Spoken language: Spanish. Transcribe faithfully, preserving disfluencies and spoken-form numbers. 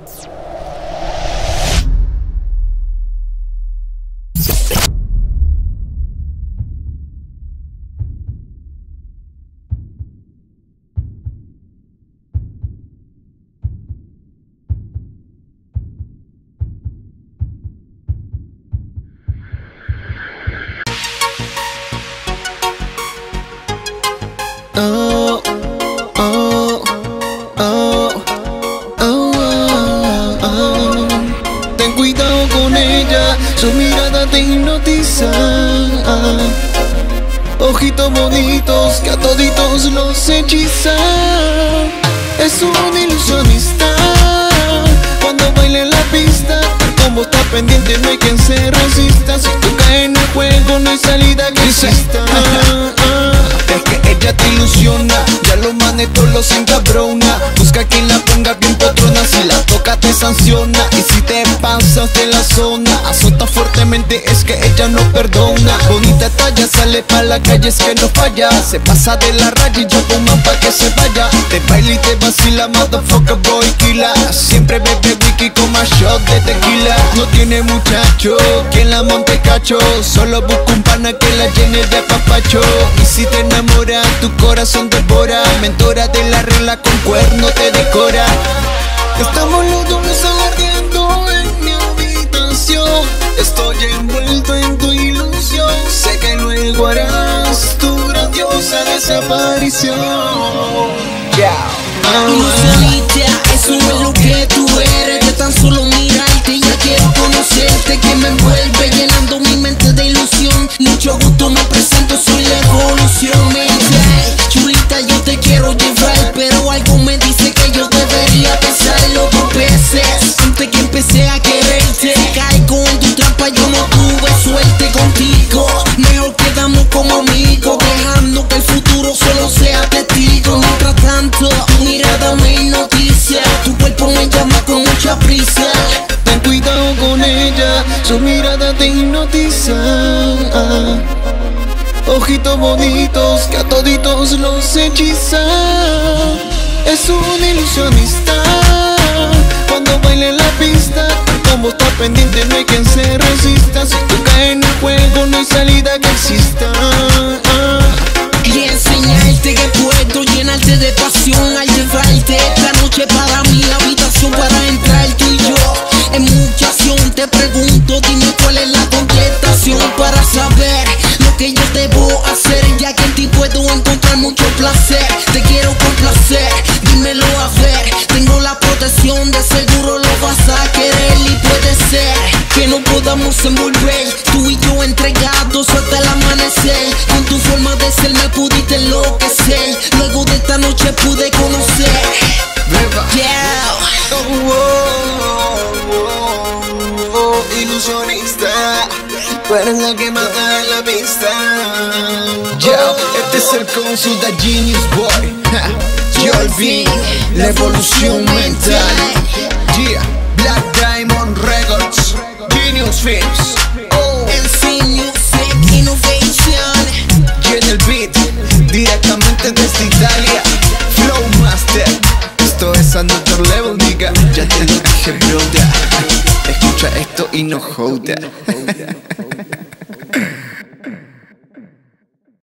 Oh, oh, oh, oh, oh, oh. Ten cuidado con ella, su mirada te hipnotiza. Ojitos bonitos que a toditos los hechiza. Es una ilusionista cuando baila en la pista. Como está pendiente no hay quien se resista. Si tú caes en el juego no hay salida que exista. Es que ella te ilusiona, ya los manes todos los encabrona. Busca quien la ponga bien potrona, si la toca te sanciona. Y si te pasas de la zona, azota fuertemente, es que ella no perdona. Bonita talla, sale pa' la calle, es que no falla. Se pasa de la raya y yo pongo pa' que se vaya. Te baila y te vacila, motherfucker boy killer. Siempre bebe whisky con más shot de tequila. No tiene muchacho, quien la monte cacho. Solo busca un pana que la llene de papacho. Y si te enamora, tu corazón devora. Mentora de la regla con cuerno te decora. Estamos los dos ardiendo en mi habitación. Estoy envuelto en tu ilusión. Sé que luego harás tu grandiosa desaparición. Yeah. Ilusionista, eso es lo que tú eres. De tan solo mirarte ya quiero conocerte. Que me envuelve llenando mi mente de ilusión. Mucho gusto, me presento, soy la evolución. Me dice, chulita, yo te quiero llevar, pero algo me dice que yo debería pensarlo dos veces antes que empecé a quererte. Caigo en tu trampa, yo no tuve suerte contigo. Mejor quedamos como amigos, dejando que el futuro solo sea testigo. Mientras tanto, tu mirada me hipnotiza, tu cuerpo me llama con mucha prisa. Ten cuidado con ella, su mirada te hipnotiza. Ojitos bonitos que a toditos los hechiza. Es una ilusionista cuando baila en la pista. Como está pendiente no hay quien se resista. Si tú caes en el juego no hay salida que exista. Y enseñarte que puedo llenarte de pasión al llevarte esta noche para mi habitación, para entrar tú y yo en mucha acción. Te pregunto, dime cuál es la contestación para saber lo que yo debo hacer, ya que en ti puedo encontrar mucho placer. Te quiero complacer, dímelo a ver. Tengo la protección, de seguro lo vas a querer. Y puede ser que no podamos envolver, tú y yo entregados hasta el amanecer. Con tu forma de ser me pudiste enloquecer. Luego de esta noche pude conocer. Yeah. Oh, oh, oh, oh, ilusionista, tú eres la que mata en la pista. Yo, este es el cónsul de Genius Boy. Yo olvidé la evolución mental. Yeah, Black Diamond Records, Genius Films. Oh, M C Music Innovation. Y en el beat, directamente desde Italia, Flow Master. Esto es another level, nigga. Ya te lo dije, brother. Escucha esto y no joda.